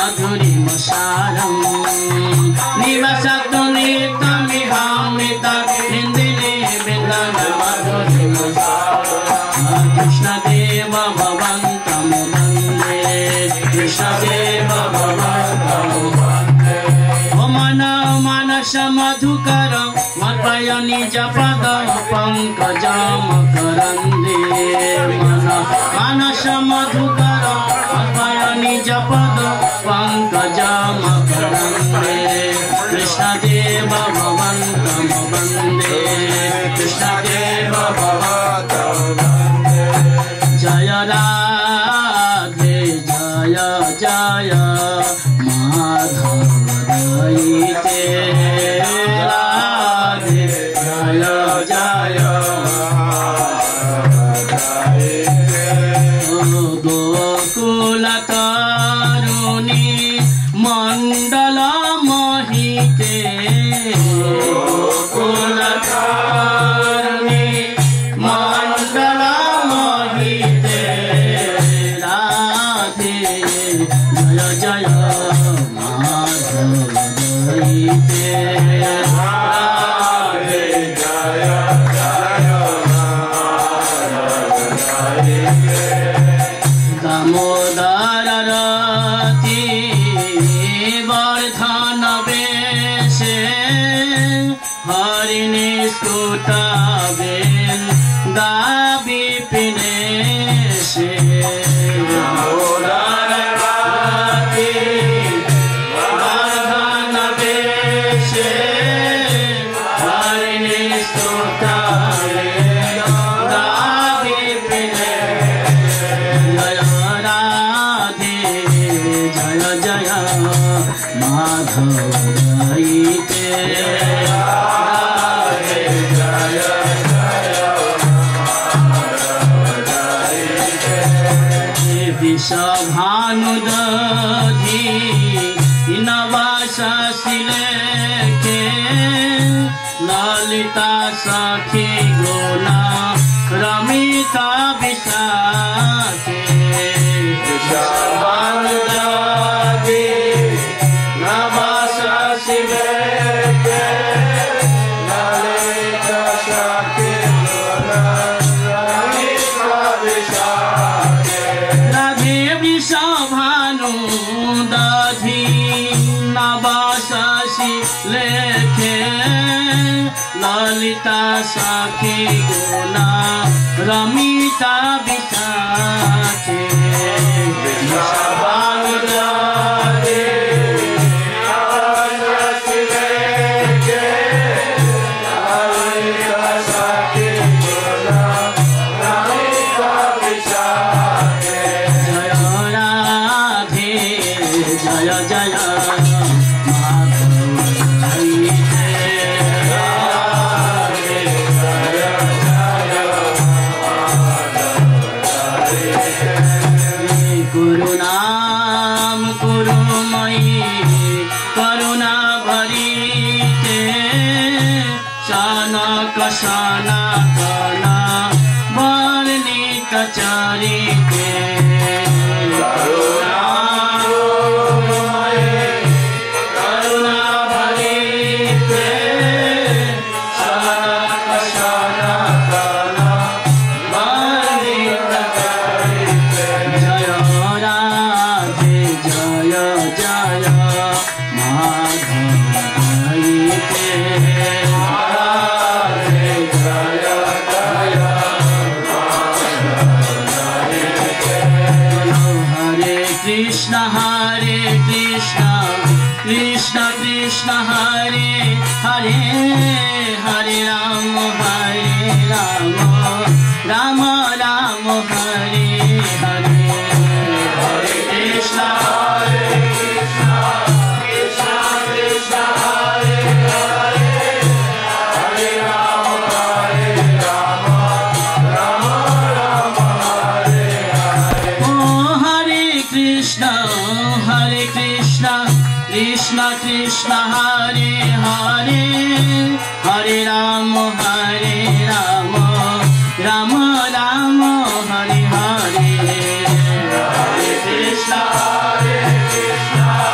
माधुरीमसारम् निवसतु नित्यमिहामृता निन्दिनी वृन्दमाधुरीमसारम् कृष्णदेव भवन्तं वन्दे कृष्णदेव भवन्तं वन्दे मन मानस मधुकर मर्पय निज पद पंकजमकरन्दे मन मानस मधुकर मर्पय निज पद पंकजमकरन्दे कृष्णदेव भवन्तं वन्दे कृष्णदेव भवन्तं वन्दे जय राधे जय जय माधव दयिते राधे जय जय गोकुल तरुणी मंडल मोहिते गोकुल तरुणी मंडल मोहिते राधे जय जय माधव दयिते राधे जय जय दामोदर रति वर्धन वेशे हरिणी स्कुट दाबी पिनेशे दामोदर रति वर्धन वेशे हरिणी स्कुट दाबी पिनेशे जय राधे जय जय माधव दयिते राधे जय जय विषभानुदधि नवासिलेखे ललिता सखी गुणा रमिता विशाखे विषभानुदधि नवासिलेखे ललिता सखी गुणा रमिता विशाखे राधे विषभानुदधि नवासि लेखे ललिता सखी गुणा रमिता विशाखे विषभानुदधि नवासि लेखे ललिता सखी गुणा रमिता विशाखे जय राधे जय जय माधव दयिते राधे जय जय माधव दयिते गुरुनाम गुरुमयी करुणा भरिते सनक सनातन वर्णित चरिते करुणा भरिते सनक सनातन वर्णित चरिते जय राधे जय जय माधव दयिते राधे जय जय हरे कृष्ण कृष्ण कृष्ण हरे हरे हरे राम राम राम हरे हरे हरे कृष्ण कृष्ण कृष्ण हरे हरे हरे राम राम हरे हरे ओ हरे कृष्ण कृष्ण कृष्ण हरे हरे हरे राम राम राम हरे हरे हरे कृष्ण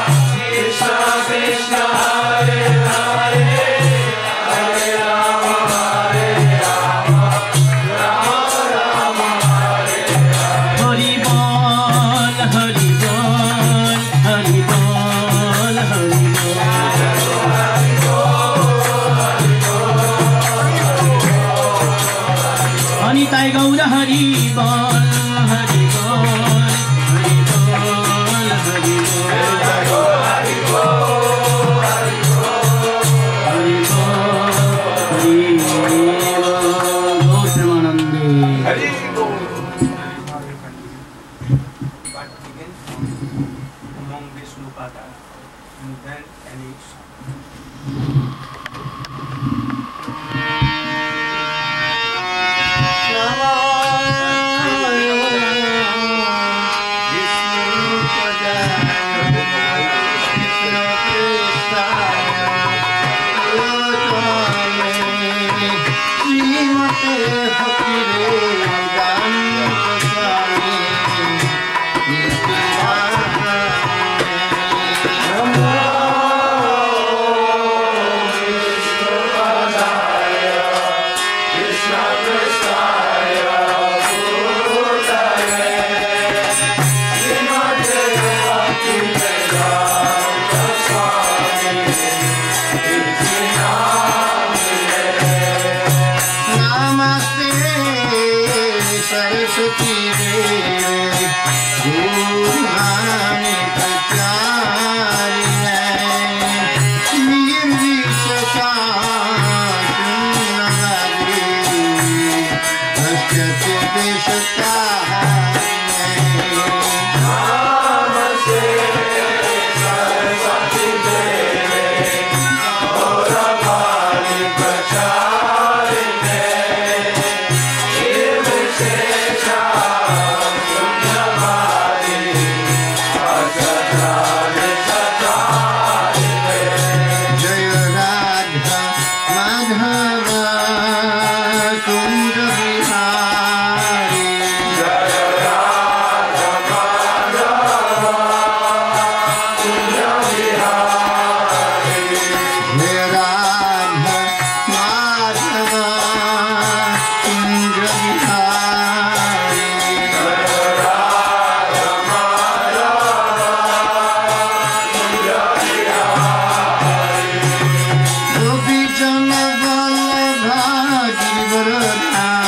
निताई गौर हरि बोल हरि बोल हरि बोल हरि बोल हरि बोल हरि बोल हरि बोल गो प्रेमानंदे हरि बोल। Among Vishnu Pada and then any Gopi Chand Ballabha Girivar